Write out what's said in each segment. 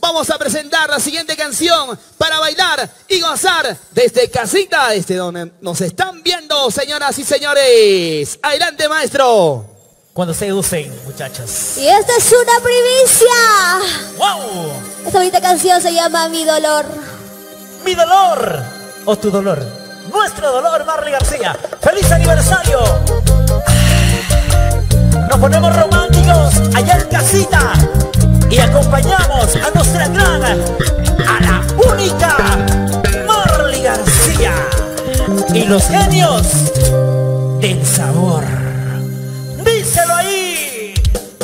vamos a presentar la siguiente canción para bailar y gozar desde casita, desde donde nos están viendo, señoras y señores. Adelante, maestro. Cuando se usen, muchachos. Y esta es una primicia. ¡Wow! Esta bonita canción se llama Mi Dolor. Mi dolor o tu dolor. Nuestro dolor, Marley García. ¡Feliz aniversario! Nos ponemos románticos allá en casita y acompañamos a nuestra gran, a la única Marley García y los genios del sabor. ¡Díselo ahí!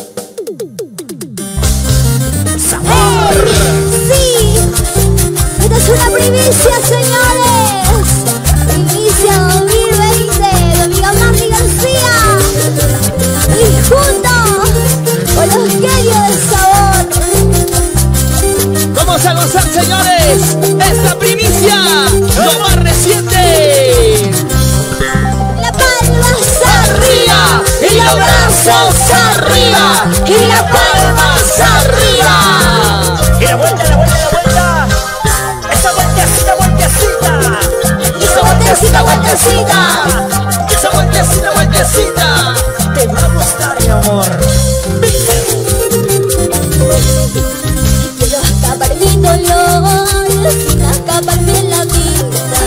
¡Sabor! Sí, esta es una primicia, señores. Primicia 2020 de amiga Marley García. Y junto con los genios del sabor. Vamos a gozar, señores, esta primicia, lo más reciente. La palmas Arriba y los brazos arriba y las palmas arriba. Y la vuelta, la vuelta, la vuelta. Esa vueltecita, vueltecita. Esa vueltecita, vueltecita. Esa vueltecita, vueltecita. Te va a gustar, mi amor. quiero acabar mi dolor sin acabarme la vida.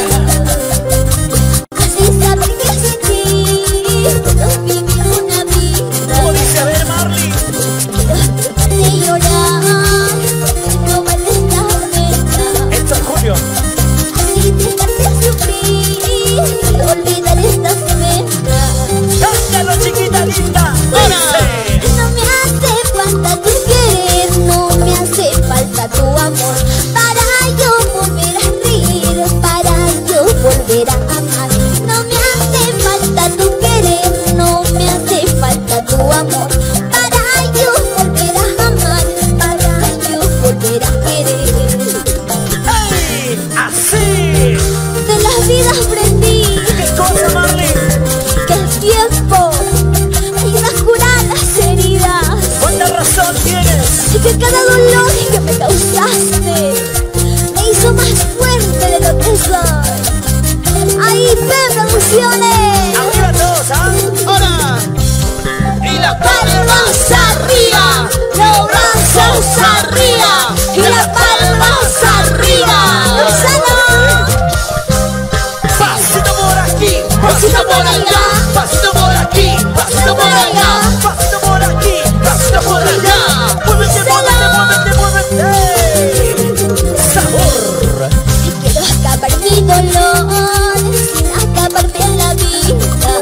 Así saber que sin ti puedo vivir una vida. ¿Cómo dice? A ver, Marley. Quiero dejar de llorar porque no vales la pena. Esto es Julio. Así dejar de sufrir y olvidar estas penas. Cántalo, chiquita linda. Dice. No me hace falta tu querer, no me hace falta tu amor, para yo volver a reír, para yo volver a amar. No me hace falta tu querer, no me hace falta tu amor, para yo volver a amar, para yo volver a querer. ¡Ey! Así. De las vidas aprendí ¿Qué cosa, Marley? que el tiempo ayuda a curar las heridas. ¿Cuánta razón tienes? Y que cada dolor que me causaste me hizo más fuerte de lo que soy. Ahí P Producciones. Arriba todos, ¿ah? Ahora. Y las palmas arriba, los brazos arriba y las palmas arriba. Pasito por aquí, pasito por allá, pasito por aquí, pasito por allá, Pasito por aquí. pasito por allá. Muévete, muévete, muévete, muévete. Sabor. Y quiero acabar mi dolor sin acabarme la vida.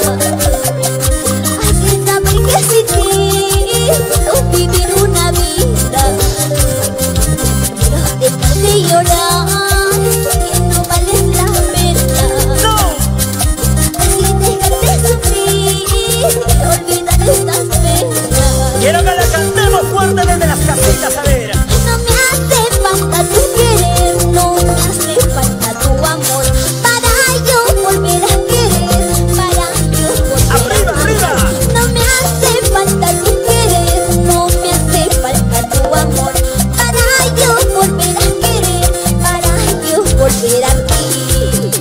Así saber que sin ti puedo vivir una vida. Quiero dejar de llorar porque no vales la pena. No. Así dejar de sufrir y olvidar estas penas. Quiero que la cantemos fuerte desde las casitas, a ver. No me hace falta tu querer, no me hace falta tu amor, para yo volver a querer, para yo volver Arriba, a arriba. amar. No me hace falta tu querer, no me hace falta tu amor, para yo volver a querer, para yo volver a ti.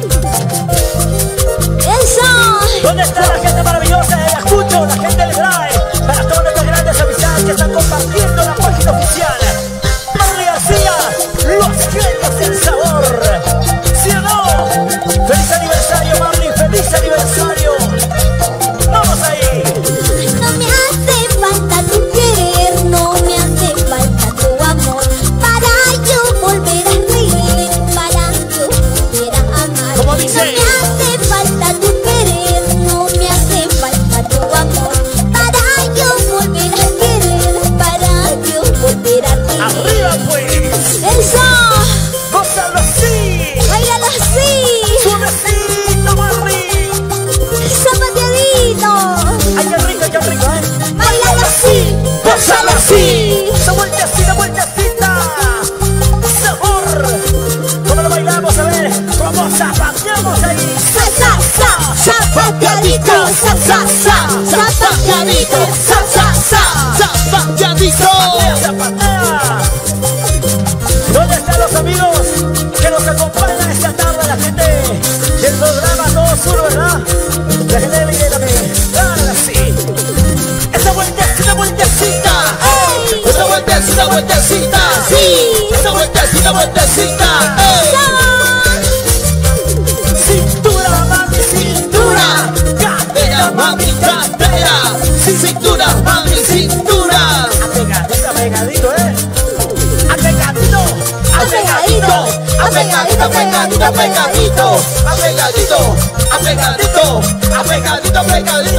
¡Eso! ¿Dónde está la gente maravillosa de Ayacucho? La gente del Drive. Para todas nuestras grandes amistades que están compartiendo la página oficial. Marley García, los genios del sabor. ¿Sí o no? ¡Feliz aniversario, Marley! ¡Feliz aniversario! ¡Vamos ahí! No me hace falta tu querer, no me hace falta tu amor, para yo volver a reír, para yo volver a amar. ¿Cómo dice? No me hace falta tu querer, no me hace falta tu amor, para yo volver a querer, para yo volver a ti. ¡Arriba, pues! ¡Eso! ¡Gózalo así! ¡Báilalo así! ¡Suavecito, Marley! ¡Zapateadito! ¡Ay, qué rico, qué rico, eh! ¡Báilalo así! Gózalo así. ¡Esa vueltecita, vueltecita! ¡Sabor! ¿Cómo lo bailamos? A ver, ¿cómo zapateamos ahí? Zapateadito, zapateadito, zapateadito. ¡Zapatea, zapatea! vueltecita, vueltecita. Sí, una vueltecita, vueltecita. Cintura, mami, cintura. Cadera, mami, cadera. Cintura, mami, cintura. Apegadito, apegadito, apegadito, Apegadito, apegadito, apegadito, apegadito, apegadito, apegadito, apegadito, apegadito.